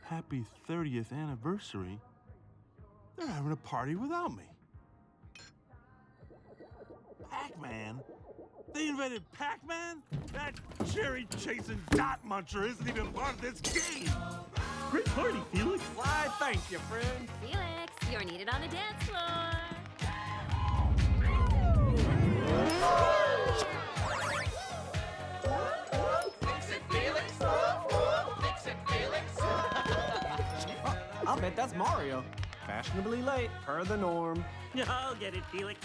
happy 30th anniversary, they're having a party without me. Pac-Man? They invented Pac-Man? That cherry-chasing dot muncher isn't even part of this game! Great party, Felix. Why, thank you, friend. Felix, you're needed on the dance floor. Fix it, Felix. Fix it, Felix. I'll bet that's Mario. Fashionably late, per the norm. I'll get it, Felix.